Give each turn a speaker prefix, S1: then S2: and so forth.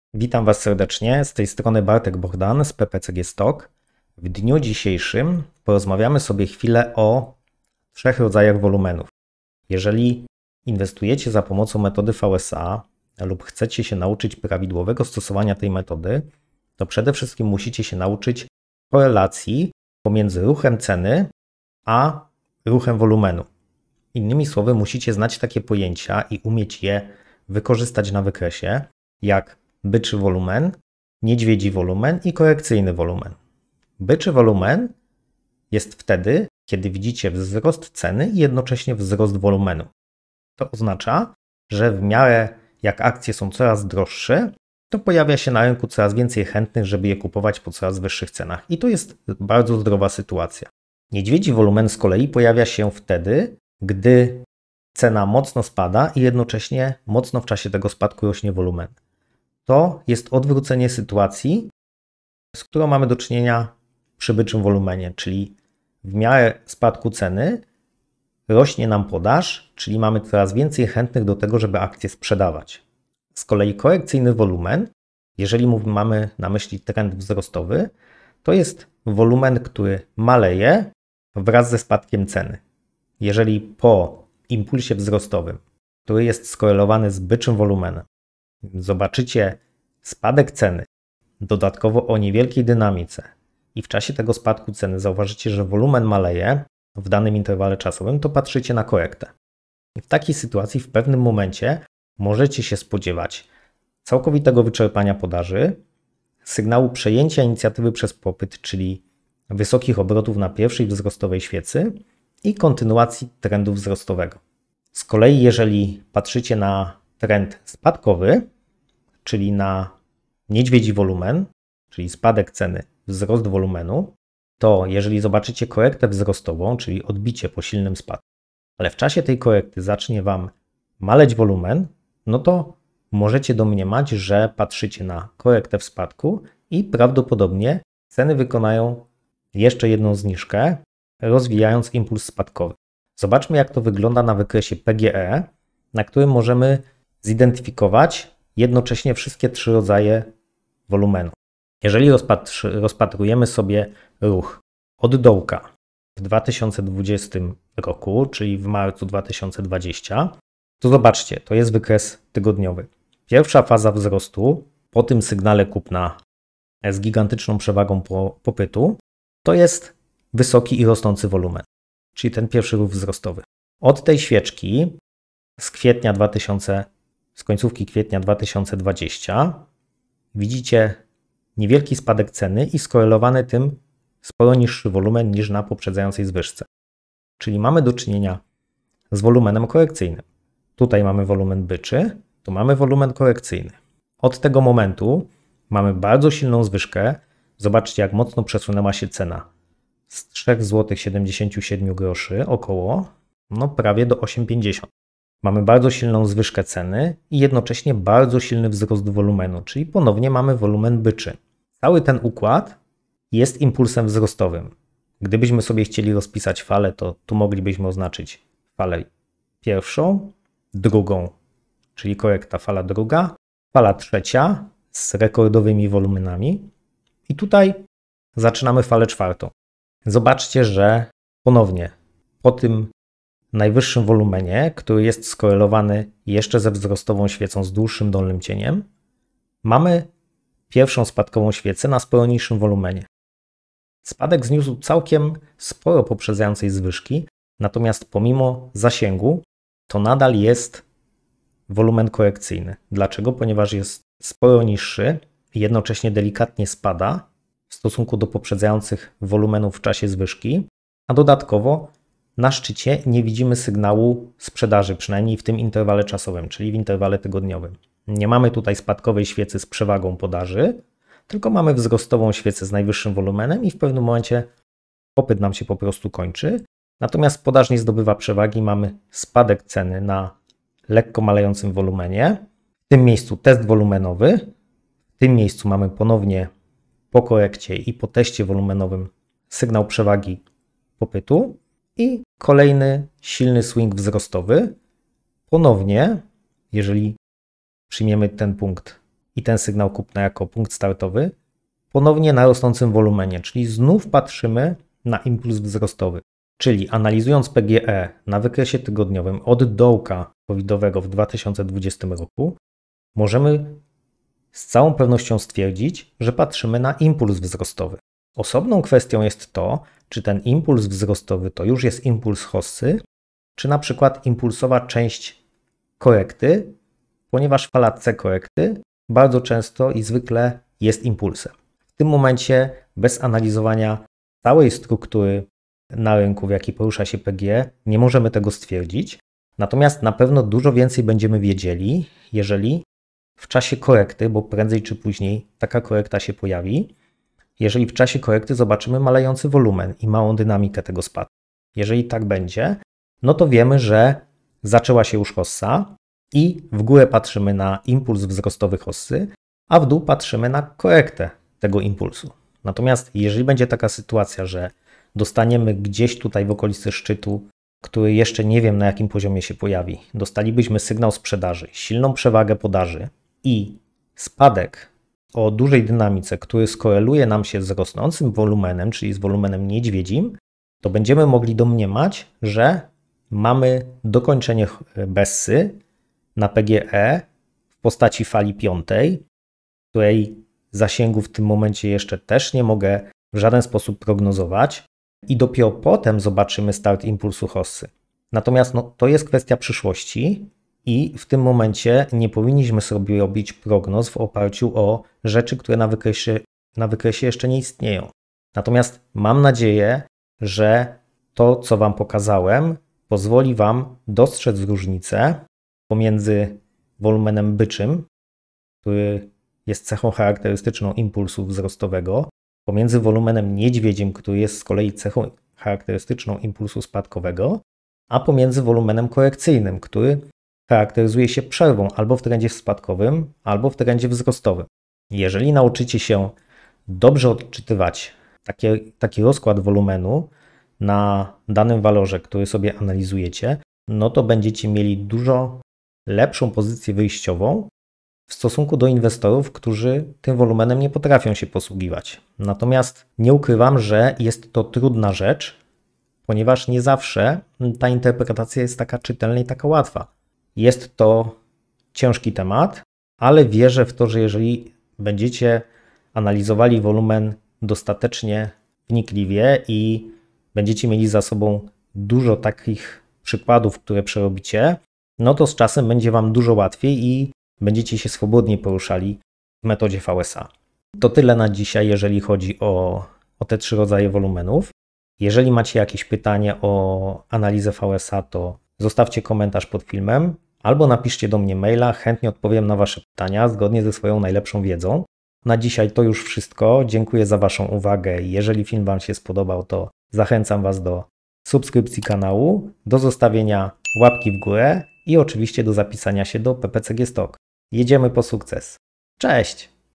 S1: Witam Was serdecznie, z tej strony Bartek Bohdan z PPCG Stock. W dniu dzisiejszym porozmawiamy sobie chwilę o 3 rodzajach wolumenów. Jeżeli inwestujecie za pomocą metody VSA lub chcecie się nauczyć prawidłowego stosowania tej metody, to przede wszystkim musicie się nauczyć korelacji pomiędzy ruchem ceny a ruchem wolumenu. Innymi słowy, musicie znać takie pojęcia i umieć je wykorzystać na wykresie, jak byczy wolumen, niedźwiedzi wolumen i korekcyjny wolumen. Byczy wolumen jest wtedy, kiedy widzicie wzrost ceny i jednocześnie wzrost wolumenu. To oznacza, że w miarę jak akcje są coraz droższe, to pojawia się na rynku coraz więcej chętnych, żeby je kupować po coraz wyższych cenach. I to jest bardzo zdrowa sytuacja. Niedźwiedzi wolumen z kolei pojawia się wtedy, gdy cena mocno spada i jednocześnie mocno w czasie tego spadku rośnie wolumen. To jest odwrócenie sytuacji, z którą mamy do czynienia przy byczym wolumenie, czyli w miarę spadku ceny rośnie nam podaż, czyli mamy coraz więcej chętnych do tego, żeby akcje sprzedawać. Z kolei korekcyjny wolumen, jeżeli mamy na myśli trend wzrostowy, to jest wolumen, który maleje wraz ze spadkiem ceny. Jeżeli po impulsie wzrostowym, który jest skorelowany z byczym wolumenem, zobaczycie spadek ceny, dodatkowo o niewielkiej dynamice i w czasie tego spadku ceny zauważycie, że wolumen maleje w danym interwale czasowym, to patrzycie na korektę. I w takiej sytuacji w pewnym momencie możecie się spodziewać całkowitego wyczerpania podaży, sygnału przejęcia inicjatywy przez popyt, czyli wysokich obrotów na pierwszej wzrostowej świecy i kontynuacji trendu wzrostowego. Z kolei jeżeli patrzycie na trend spadkowy, czyli na niedźwiedzi wolumen, czyli spadek ceny, wzrost wolumenu, to jeżeli zobaczycie korektę wzrostową, czyli odbicie po silnym spadku, ale w czasie tej korekty zacznie Wam maleć wolumen, no to możecie domniemać, że patrzycie na korektę w spadku i prawdopodobnie ceny wykonają jeszcze jedną zniżkę, rozwijając impuls spadkowy. Zobaczmy, jak to wygląda na wykresie PGE, na którym możemy zidentyfikować jednocześnie wszystkie 3 rodzaje wolumenu. Jeżeli rozpatrujemy sobie ruch od dołka w 2020 roku, czyli w marcu 2020, to zobaczcie, to jest wykres tygodniowy. Pierwsza faza wzrostu po tym sygnale kupna z gigantyczną przewagą popytu to jest wysoki i rosnący wolumen, czyli ten pierwszy ruch wzrostowy. Od tej świeczki z końcówki kwietnia 2020 widzicie niewielki spadek ceny i skorelowany tym sporo niższy wolumen niż na poprzedzającej zwyżce. Czyli mamy do czynienia z wolumenem korekcyjnym. Tutaj mamy wolumen byczy, tu mamy wolumen korekcyjny. Od tego momentu mamy bardzo silną zwyżkę. Zobaczcie, jak mocno przesunęła się cena z 3,77 zł około, prawie do 8,50. Mamy bardzo silną zwyżkę ceny i jednocześnie bardzo silny wzrost wolumenu, czyli ponownie mamy wolumen byczy. Cały ten układ jest impulsem wzrostowym. Gdybyśmy sobie chcieli rozpisać falę, to tu moglibyśmy oznaczyć falę pierwszą, drugą, czyli korekta fala druga, fala trzecia z rekordowymi wolumenami i tutaj zaczynamy falę czwartą. Zobaczcie, że ponownie po tym najwyższym wolumenie, który jest skorelowany jeszcze ze wzrostową świecą z dłuższym dolnym cieniem, mamy pierwszą spadkową świecę na sporo niższym wolumenie. Spadek zniósł całkiem sporo poprzedzającej zwyżki, natomiast pomimo zasięgu to nadal jest wolumen korekcyjny. Dlaczego? Ponieważ jest sporo niższy i jednocześnie delikatnie spada w stosunku do poprzedzających wolumenów w czasie zwyżki, a dodatkowo na szczycie nie widzimy sygnału sprzedaży, przynajmniej w tym interwale czasowym, czyli w interwale tygodniowym. Nie mamy tutaj spadkowej świecy z przewagą podaży, tylko mamy wzrostową świecę z najwyższym wolumenem i w pewnym momencie popyt nam się po prostu kończy. Natomiast podaż nie zdobywa przewagi, mamy spadek ceny na lekko malejącym wolumenie. W tym miejscu test wolumenowy, w tym miejscu mamy ponownie po korekcie i po teście wolumenowym sygnał przewagi popytu i kolejny silny swing wzrostowy. Ponownie, jeżeli przyjmiemy ten punkt i ten sygnał kupna jako punkt startowy, ponownie na rosnącym wolumenie, czyli znów patrzymy na impuls wzrostowy. Czyli analizując PGE na wykresie tygodniowym od dołka covidowego w 2020 roku, możemy z całą pewnością stwierdzić, że patrzymy na impuls wzrostowy. Osobną kwestią jest to, czy ten impuls wzrostowy to już jest impuls hossy, czy na przykład impulsowa część korekty, ponieważ fala C korekty bardzo często i zwykle jest impulsem. W tym momencie bez analizowania całej struktury na rynku, w jakiej porusza się PGE, nie możemy tego stwierdzić. Natomiast na pewno dużo więcej będziemy wiedzieli, jeżeli w czasie korekty, bo prędzej czy później taka korekta się pojawi, jeżeli w czasie korekty zobaczymy malejący wolumen i małą dynamikę tego spadku. Jeżeli tak będzie, no to wiemy, że zaczęła się już hossa i w górę patrzymy na impuls wzrostowy hossy, a w dół patrzymy na korektę tego impulsu. Natomiast jeżeli będzie taka sytuacja, że dostaniemy gdzieś tutaj w okolicy szczytu, który jeszcze nie wiem na jakim poziomie się pojawi, dostalibyśmy sygnał sprzedaży, silną przewagę podaży i spadek o dużej dynamice, który skoreluje nam się z rosnącym wolumenem, czyli z wolumenem niedźwiedzim, to będziemy mogli domniemać, że mamy dokończenie Bessy na PGE w postaci fali piątej, której zasięgu w tym momencie jeszcze też nie mogę w żaden sposób prognozować i dopiero potem zobaczymy start impulsu hossy. Natomiast to jest kwestia przyszłości i w tym momencie nie powinniśmy sobie robić prognoz w oparciu o rzeczy, które na wykresie jeszcze nie istnieją. Natomiast mam nadzieję, że to, co Wam pokazałem, pozwoli Wam dostrzec różnicę pomiędzy wolumenem byczym, który jest cechą charakterystyczną impulsu wzrostowego, pomiędzy wolumenem niedźwiedzim, który jest z kolei cechą charakterystyczną impulsu spadkowego, a pomiędzy wolumenem korekcyjnym, który charakteryzuje się przerwą albo w trendzie spadkowym, albo w trendzie wzrostowym. Jeżeli nauczycie się dobrze odczytywać taki rozkład wolumenu na danym walorze, który sobie analizujecie, no to będziecie mieli dużo lepszą pozycję wyjściową w stosunku do inwestorów, którzy tym wolumenem nie potrafią się posługiwać. Natomiast nie ukrywam, że jest to trudna rzecz, ponieważ nie zawsze ta interpretacja jest taka czytelna i taka łatwa. Jest to ciężki temat, ale wierzę w to, że jeżeli będziecie analizowali wolumen dostatecznie wnikliwie i będziecie mieli za sobą dużo takich przykładów, które przerobicie, no to z czasem będzie Wam dużo łatwiej i będziecie się swobodniej poruszali w metodzie VSA. To tyle na dzisiaj, jeżeli chodzi o te trzy rodzaje wolumenów. Jeżeli macie jakieś pytanie o analizę VSA, to zostawcie komentarz pod filmem albo napiszcie do mnie maila, chętnie odpowiem na Wasze pytania zgodnie ze swoją najlepszą wiedzą. Na dzisiaj to już wszystko. Dziękuję za Waszą uwagę. Jeżeli film Wam się spodobał, to zachęcam Was do subskrypcji kanału, do zostawienia łapki w górę i oczywiście do zapisania się do PPCG Stock. Jedziemy po sukces. Cześć!